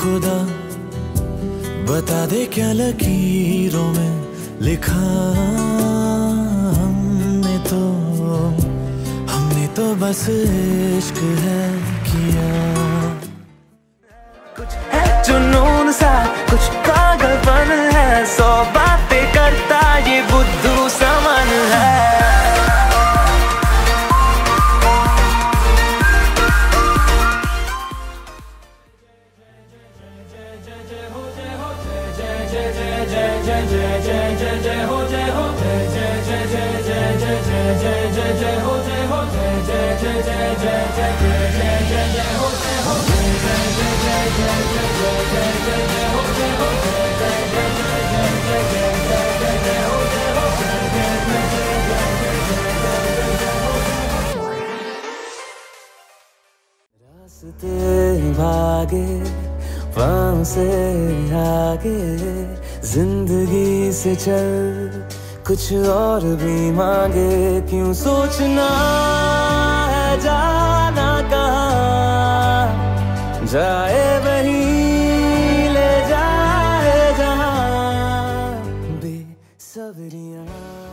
खुदा बता दे क्या लकीरों में लिखा हमने तो बस इश्क है किया। कुछ है जुनून सा, कुछ पागलपन है, 100 बातें करता ये बुद्धू समन है। रास्ते भागे पाँव से आगे, जिंदगी से चल कुछ और भी मांगे। क्यों सोचना है जाना कहाँ, जाए वहीं ले जाए जहाँ बेसब्रियाँ।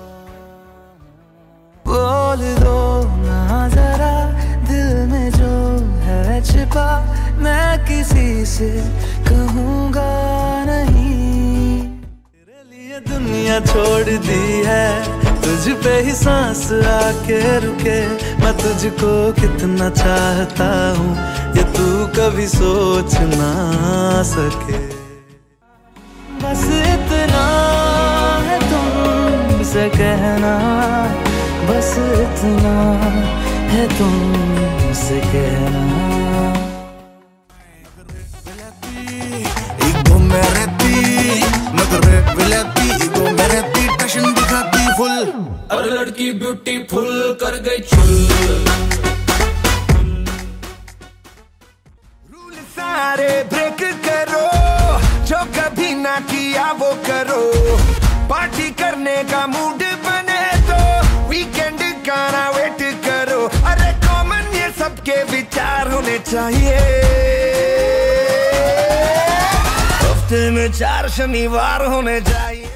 बोल दो ना जरा दिल में जो है छिपा, मैं किसी से कहूँगा नहीं। तेरे लिए दुनिया छोड़ दी है, तुझ पे ही सांस आके रुके। मैं तुझको कितना चाहता हूँ ये तू कभी सोच ना सके। बस इतना है तुमसे कहना, बस इतना है तुमसे कहना। ईगो में रहती नजरे विलाती, ईगो में रहती टशन दिखाती फुल, और लड़की ब्यूटीफुल कर गई चुल। रूल सारे ब्रेक करो, जो कभी ना किया वो करो। पार्टी करने का मूड बने तो वीकेंड का ना वेट करो। अरे कॉमन ये सबके विचार होने चाहिए, हफ्ते में 4 शनिवार होने चाहिए।